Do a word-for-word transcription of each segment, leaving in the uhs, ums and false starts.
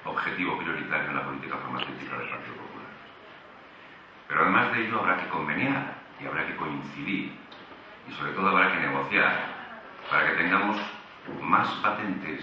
objetivo prioritario en la política farmacéutica del Partido Popular. Pero además de ello habrá que conveniar y habrá que coincidir y sobre todo habrá que negociar para que tengamos más patentes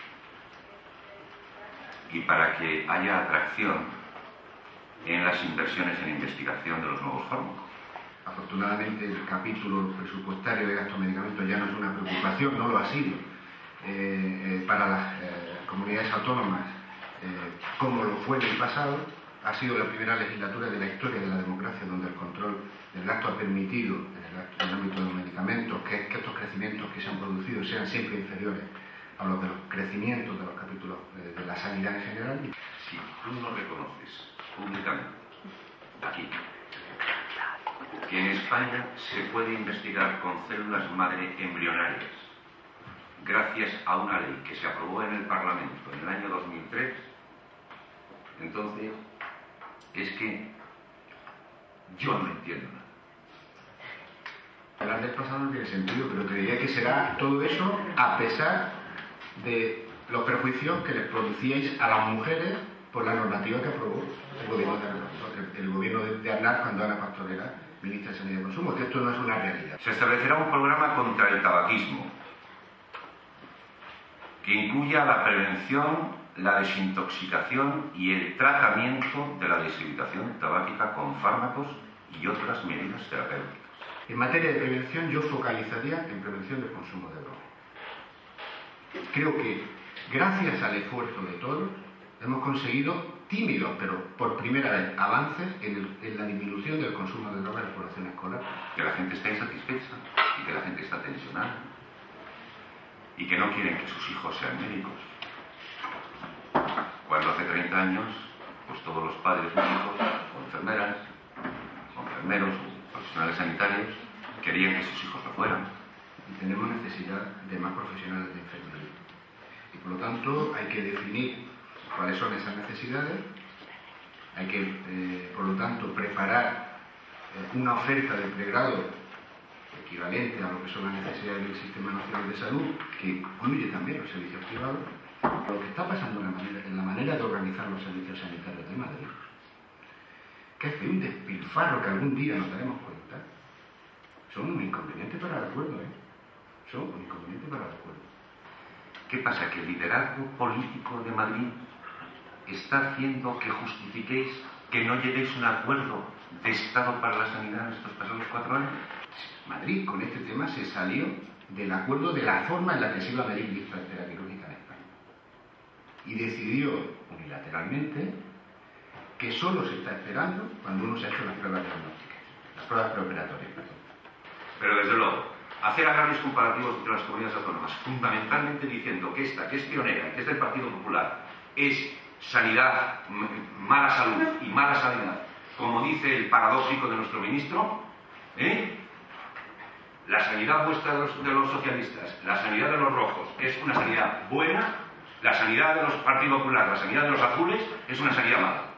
y para que haya atracción en las inversiones en investigación de los nuevos fármacos. Afortunadamente el capítulo presupuestario de gasto de medicamentos ya no es una preocupación, no lo ha sido eh, eh, para las eh, comunidades autónomas eh, como lo fue en el pasado. Ha sido la primera legislatura de la historia de la democracia donde el control del gasto ha permitido, en el, en el ámbito de los medicamentos, que, que estos crecimientos que se han producido sean siempre inferiores a los de los crecimientos de los capítulos eh, de la sanidad en general. Si tú no reconoces públicamente, aquí, que en España se puede investigar con células madre embrionarias gracias a una ley que se aprobó en el Parlamento en el año dos mil tres, entonces es que yo no entiendo nada. Hablar del pasado no tiene sentido, pero te diría que será todo eso a pesar de los perjuicios que les producíais a las mujeres por la normativa que aprobó el gobierno de, el gobierno de Aznar cuando Ana Pastor era ministra de Sanidad y Consumo, que esto no es una realidad. Se establecerá un programa contra el tabaquismo que incluya la prevención, la desintoxicación y el tratamiento de la deshidratación tabáquica con fármacos y otras medidas terapéuticas. En materia de prevención, yo focalizaría en prevención del consumo de drogas. Creo que, gracias al esfuerzo de todos, hemos conseguido tímidos, pero por primera vez, avances en, el, en la disminución del consumo de drogas en la población escolar. Que la gente está insatisfecha y que la gente está tensionada y que no quieren que sus hijos sean médicos. Cuando hace treinta años, pues todos los padres médicos, o enfermeras, o enfermeros, o profesionales sanitarios, querían que sus hijos lo fueran. Y tenemos necesidad de más profesionales de enfermería. Y por lo tanto hay que definir cuáles son esas necesidades, hay que, eh, por lo tanto, preparar eh, una oferta de pregrado equivalente a lo que son las necesidades del Sistema Nacional de Salud, que incluye también los servicios privados. Lo que está pasando en la manera, en la manera de organizar los servicios sanitarios de Madrid, que es de un despilfarro que algún día nos daremos cuenta, son un inconveniente para el acuerdo, ¿eh? Son un inconveniente para el acuerdo. ¿Qué pasa? ¿Que el liderazgo político de Madrid está haciendo que justifiquéis que no lleguéis a un acuerdo de Estado para la sanidad en estos pasados cuatro años? Madrid, con este tema, se salió del acuerdo de la forma en la que se iba a medir displantea quirúrgica en España. Y decidió unilateralmente que solo se está esperando cuando uno se ha hecho las pruebas diagnósticas, las pruebas preoperatorias, perdón. Pero desde luego, hacer agravios comparativos entre las comunidades autónomas, fundamentalmente diciendo que esta, que es pionera, que es del Partido Popular, es sanidad, mala salud y mala sanidad, como dice el paradójico de nuestro ministro, ¿eh? La sanidad vuestra de los, de los socialistas, la sanidad de los rojos, es una sanidad buena, la sanidad de los Partido Popular, la sanidad de los azules, es una sanidad mala.